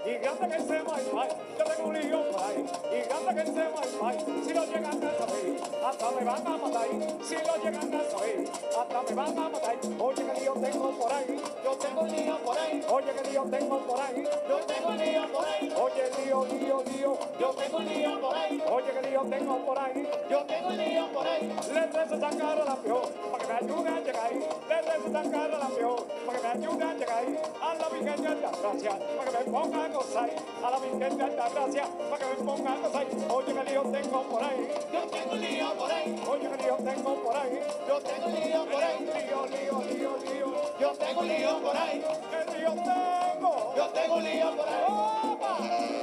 y grande que ese Wi-Fi, yo tengo un lío por ahí, y grande que ese Wi-Fi, si lo llegan a saber, hasta me van a matar, si lo llegan a saber, hasta me van a matar. Oye, que lío tengo por ahí, yo tengo un lío por ahí, oye, que lío tengo por ahí, yo tengo un lío por ahí, oye, lío, yo tengo un lío por ahí, oye, que lío tengo por ahí, yo tengo un lío por ahí. Le rezo tan caro a la peor, para que me ayude a llegar ahí, le rezo tan caro a la peor, para que me ayude a llegar ahí, a la Virgen de Altagracia, para que me ponga a gozar, a la Virgen de Altagracia, para que me ponga a gozar. Oye, que lío tengo por ahí, yo tengo un lío por ahí, oye, que lío tengo por ahí, yo tengo un lío por ahí, lío, yo tengo un lío por ahí, que lío tengo, yo tengo un lío por ahí. ¡Opa!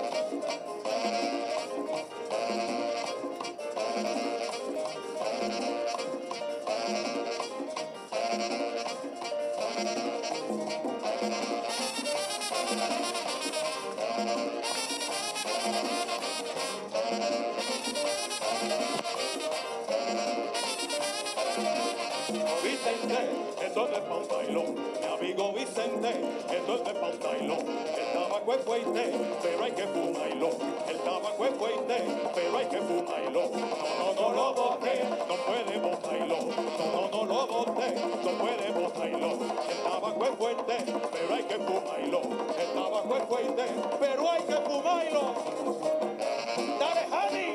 Vicente, esto es de pa' un bailón. Mi amigo Vicente, esto es de pa' un bailón. El tabaco es fuerte, pero hay que fumarlo. El tabaco es fuerte, pero hay que fumarlo. No lo bote, no puede botarlo. No lo bote, no puede botarlo. El tabaco es fuerte, pero hay que fumarlo. El tabaco es fuerte, pero hay que fumarlo. Dale, Jani.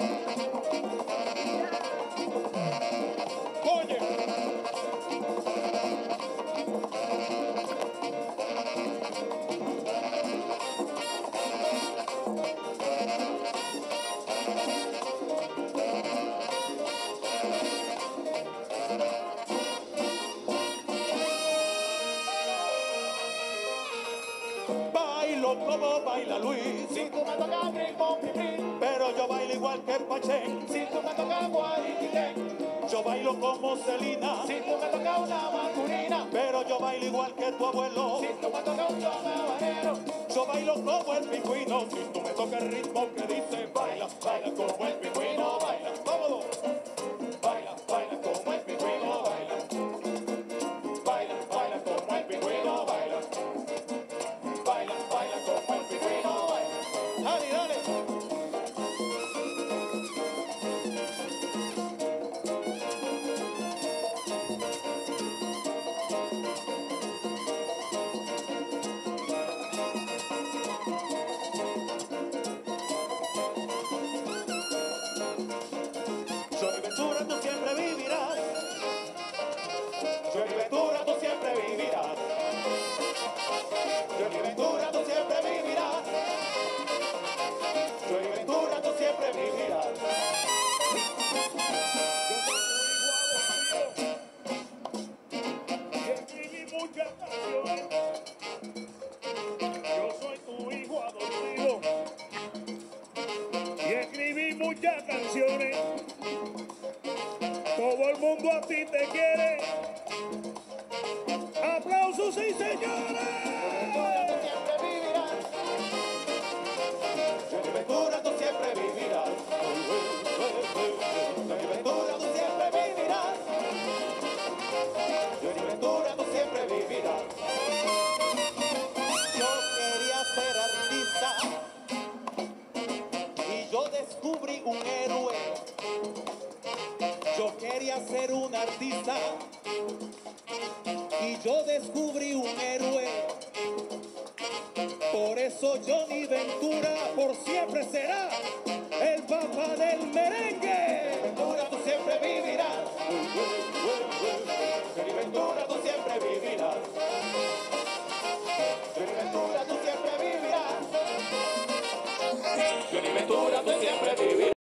Oye. Bailo como baila Luis, Si tú me tocas ritmo, pipí, pero yo bailo igual que Pachén. si tú me tocas guariquité, Yo bailo como Celina, si tú me tocas una masculina, pero yo bailo igual que tu abuelo. si tú me tocas un habanero, Yo bailo como el pingüino, si tú me tocas el ritmo que dice baila, baila como el pingüino, baila. Vámonos. baila, baila como el pingüino, baila, baila, baila como el pingüino, baila, baila, baila como el pingüino, baila. Dale, dale. Johnny Ventura, tú siempre vivirás. Johnny Ventura, tú siempre vivirás. Johnny Ventura, tú siempre vivirás. Johnny Ventura, tú siempre vivirás. Escribí muchas canciones. Yo soy tu hijo adoptivo. Y escribí muchas canciones. Todo el mundo a ti te quiere. ¡Aplausos, sí, señores! Siempre vivirás. Johnny Ventura, tú siempre vivirás. Johnny Ventura, tú siempre vivirás. Johnny Ventura, tú siempre vivirás. Yo quería ser artista y yo descubrí un héroe. Yo quería ser un artista y yo descubrí un héroe. Por eso Johnny Ventura por siempre será el papá del merengue. Ventura, tú siempre vivirás. Johnny Ventura, tú siempre vivirás. Johnny Ventura, tú siempre vivirás. Johnny Ventura, tú siempre vivirás.